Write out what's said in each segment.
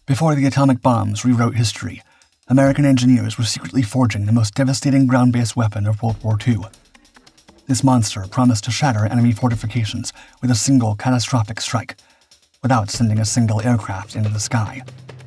Before the atomic bombs rewrote history, American engineers were secretly forging the most devastating ground-based weapon of World War II. This monster promised to shatter enemy fortifications with a single catastrophic strike, without sending a single aircraft into the sky.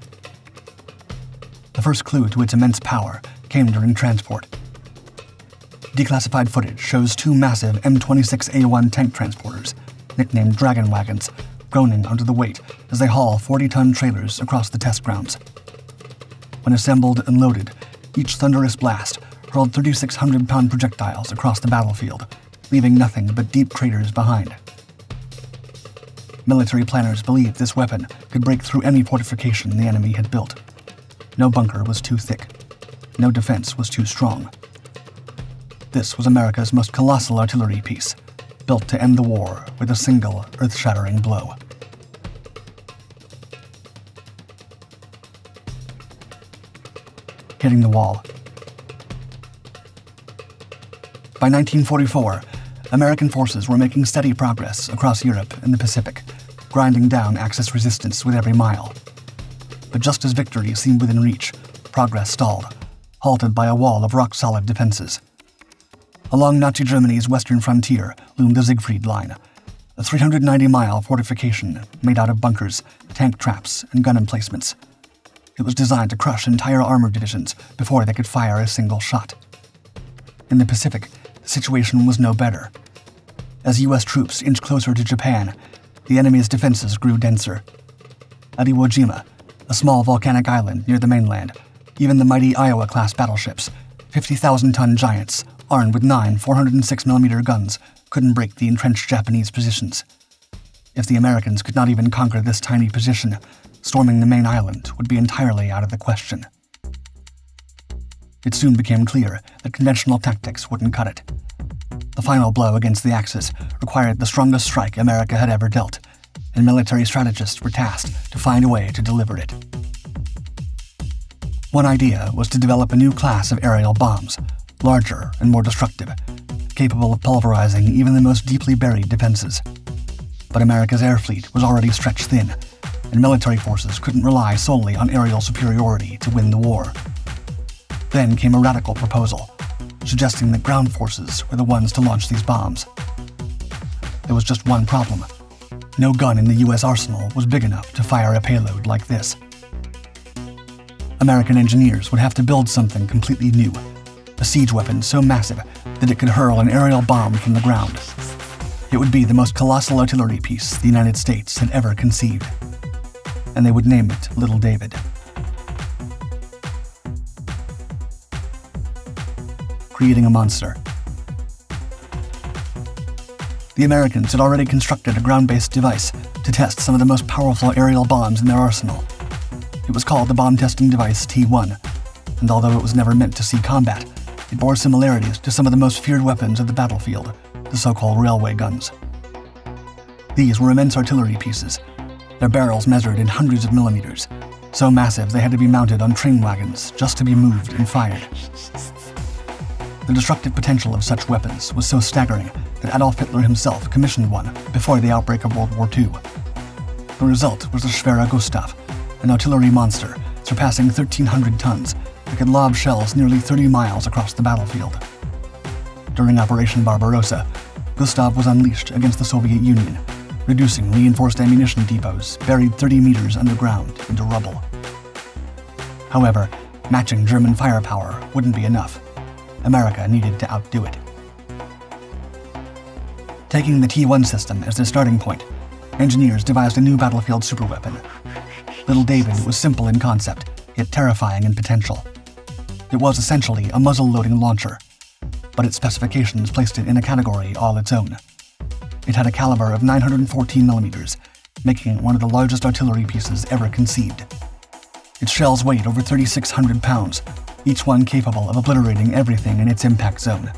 The first clue to its immense power came during transport. Declassified footage shows two massive M26A1 tank transporters, nicknamed Dragon Wagons, groaning under the weight as they haul 40-ton trailers across the test grounds. When assembled and loaded, each thunderous blast hurled 3,600-pound projectiles across the battlefield, leaving nothing but deep craters behind. Military planners believed this weapon could break through any fortification the enemy had built. No bunker was too thick. No defense was too strong. This was America's most colossal artillery piece, built to end the war with a single earth-shattering blow. Hitting the wall. By 1944, American forces were making steady progress across Europe and the Pacific, grinding down Axis resistance with every mile. But just as victory seemed within reach, progress stalled, halted by a wall of rock-solid defenses. Along Nazi Germany's western frontier loomed the Siegfried Line, a 390-mile fortification made out of bunkers, tank traps, and gun emplacements. It was designed to crush entire armored divisions before they could fire a single shot. In the Pacific, the situation was no better. As U.S. troops inched closer to Japan, the enemy's defenses grew denser. At Iwo Jima, a small volcanic island near the mainland, even the mighty Iowa-class battleships, 50,000-ton giants, armed with 9 406mm guns, couldn't break the entrenched Japanese positions. If the Americans could not even conquer this tiny position, storming the main island would be entirely out of the question. It soon became clear that conventional tactics wouldn't cut it. The final blow against the Axis required the strongest strike America had ever dealt, and military strategists were tasked to find a way to deliver it. One idea was to develop a new class of aerial bombs, larger and more destructive, capable of pulverizing even the most deeply buried defenses. But America's air fleet was already stretched thin, and military forces couldn't rely solely on aerial superiority to win the war. Then came a radical proposal, suggesting that ground forces were the ones to launch these bombs. There was just one problem. No gun in the U.S. arsenal was big enough to fire a payload like this. American engineers would have to build something completely new, a siege weapon so massive that it could hurl an aerial bomb from the ground. It would be the most colossal artillery piece the United States had ever conceived, and they would name it Little David. Creating a monster. The Americans had already constructed a ground-based device to test some of the most powerful aerial bombs in their arsenal. It was called the Bomb Testing Device T-1, and although it was never meant to see combat, it bore similarities to some of the most feared weapons of the battlefield, the so-called railway guns. These were immense artillery pieces. Their barrels measured in hundreds of millimeters, so massive they had to be mounted on train wagons just to be moved and fired. The destructive potential of such weapons was so staggering that Adolf Hitler himself commissioned one before the outbreak of World War II. The result was the Schwere Gustav, an artillery monster surpassing 1,300 tons that could lob shells nearly 30 miles across the battlefield. During Operation Barbarossa, Gustav was unleashed against the Soviet Union, reducing reinforced ammunition depots buried 30 meters underground into rubble. However, matching German firepower wouldn't be enough. America needed to outdo it. Taking the T-1 system as their starting point, engineers devised a new battlefield superweapon. Little David was simple in concept, yet terrifying in potential. It was essentially a muzzle-loading launcher, but its specifications placed it in a category all its own. It had a caliber of 914 millimeters, making it one of the largest artillery pieces ever conceived. Its shells weighed over 3,600 pounds, each one capable of obliterating everything in its impact zone.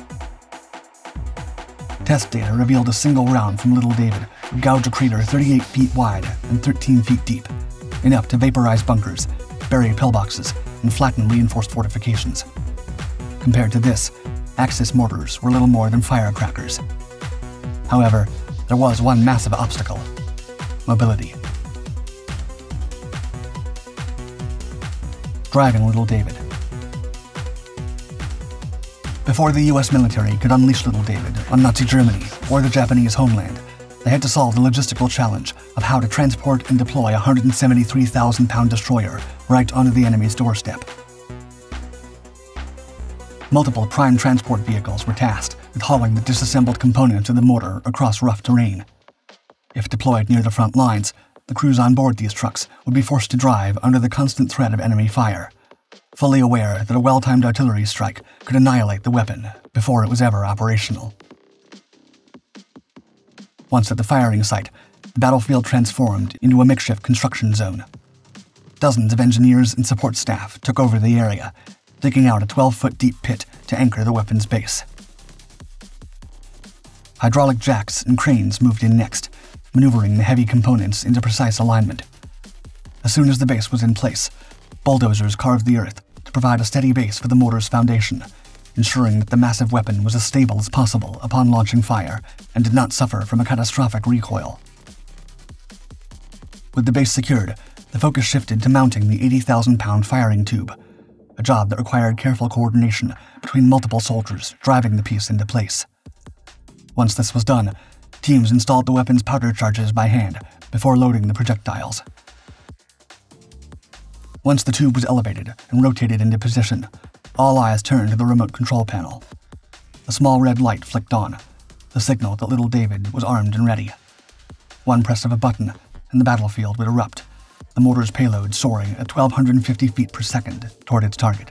Test data revealed a single round from Little David would gouge a crater 38 feet wide and 13 feet deep, enough to vaporize bunkers, bury pillboxes, and flatten reinforced fortifications. Compared to this, Axis mortars were little more than firecrackers. However, there was one massive obstacle: mobility. driving Little David. Before the US military could unleash Little David on Nazi Germany or the Japanese homeland, they had to solve the logistical challenge of how to transport and deploy a 173,000-pound destroyer right onto the enemy's doorstep. Multiple prime transport vehicles were tasked with hauling the disassembled components of the mortar across rough terrain. If deployed near the front lines, the crews on board these trucks would be forced to drive under the constant threat of enemy fire, fully aware that a well-timed artillery strike could annihilate the weapon before it was ever operational. Once at the firing site, the battlefield transformed into a makeshift construction zone. Dozens of engineers and support staff took over the area, digging out a 12-foot deep pit to anchor the weapon's base. Hydraulic jacks and cranes moved in next, maneuvering the heavy components into precise alignment. As soon as the base was in place, bulldozers carved the earth to provide a steady base for the mortar's foundation, ensuring that the massive weapon was as stable as possible upon launching fire and did not suffer from a catastrophic recoil. With the base secured, the focus shifted to mounting the 80,000-pound firing tube, a job that required careful coordination between multiple soldiers driving the piece into place. Once this was done, teams installed the weapon's powder charges by hand before loading the projectiles. Once the tube was elevated and rotated into position, all eyes turned to the remote control panel. A small red light flicked on, the signal that Little David was armed and ready. One press of a button, and the battlefield would erupt, the mortar's payload soaring at 1,250 feet per second toward its target.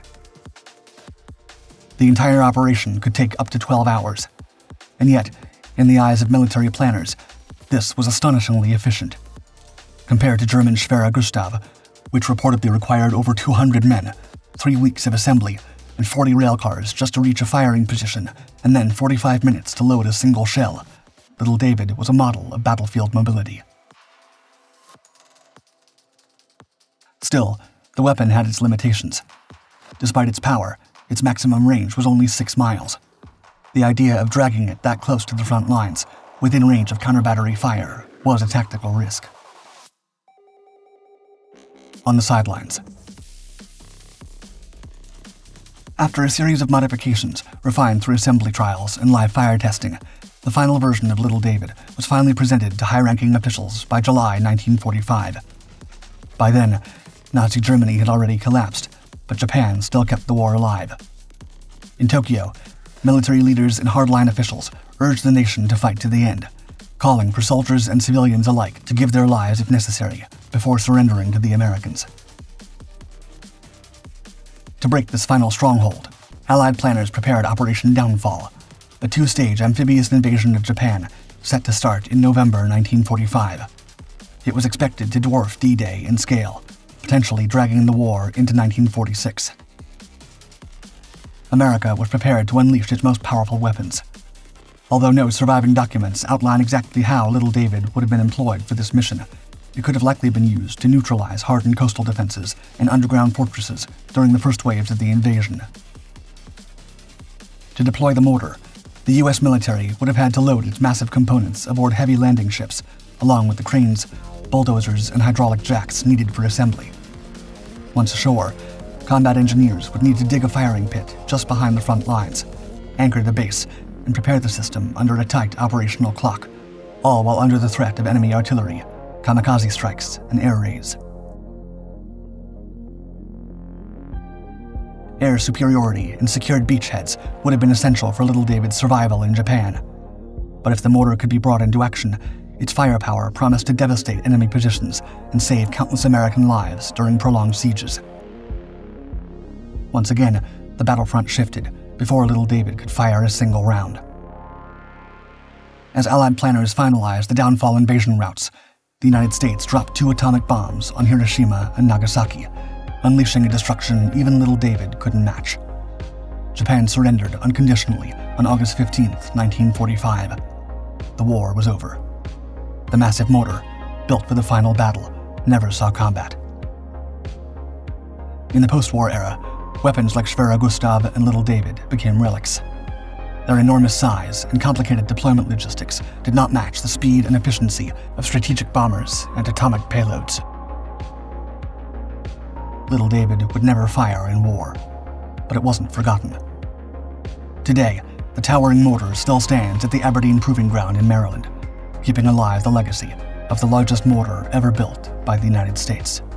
The entire operation could take up to 12 hours, and yet, in the eyes of military planners, this was astonishingly efficient. Compared to German Schwerer Gustav, which reportedly required over 200 men, 3 weeks of assembly, and 40 railcars just to reach a firing position, and then 45 minutes to load a single shell, Little David was a model of battlefield mobility. Still, the weapon had its limitations. Despite its power, its maximum range was only 6 miles. The idea of dragging it that close to the front lines, within range of counter-battery fire, was a tactical risk. On the sidelines. After a series of modifications refined through assembly trials and live fire testing, the final version of Little David was finally presented to high-ranking officials by July 1945. By then, Nazi Germany had already collapsed, but Japan still kept the war alive. In Tokyo, military leaders and hardline officials urged the nation to fight to the end, calling for soldiers and civilians alike to give their lives if necessary before surrendering to the Americans. To break this final stronghold, Allied planners prepared Operation Downfall, a 2-stage amphibious invasion of Japan set to start in November 1945. It was expected to dwarf D-Day in scale, potentially dragging the war into 1946. America was prepared to unleash its most powerful weapons. Although no surviving documents outline exactly how Little David would have been employed for this mission, it could have likely been used to neutralize hardened coastal defenses and underground fortresses during the first waves of the invasion. To deploy the mortar, the US military would have had to load its massive components aboard heavy landing ships, along with the cranes, bulldozers, and hydraulic jacks needed for assembly. Once ashore, combat engineers would need to dig a firing pit just behind the front lines, anchor the base, and prepare the system under a tight operational clock, all while under the threat of enemy artillery, kamikaze strikes, and air raids. Air superiority and secured beachheads would have been essential for Little David's survival in Japan. But if the mortar could be brought into action, its firepower promised to devastate enemy positions and save countless American lives during prolonged sieges. Once again, the battlefront shifted before Little David could fire a single round. As Allied planners finalized the downfall invasion routes, the United States dropped 2 atomic bombs on Hiroshima and Nagasaki, unleashing a destruction even Little David couldn't match. Japan surrendered unconditionally on August 15, 1945. The war was over. The massive mortar, built for the final battle, never saw combat. In the post-war era, weapons like Schwerer Gustav and Little David became relics. Their enormous size and complicated deployment logistics did not match the speed and efficiency of strategic bombers and atomic payloads. little David would never fire in war, but it wasn't forgotten. Today, the towering mortar still stands at the Aberdeen Proving Ground in Maryland, keeping alive the legacy of the largest mortar ever built by the United States.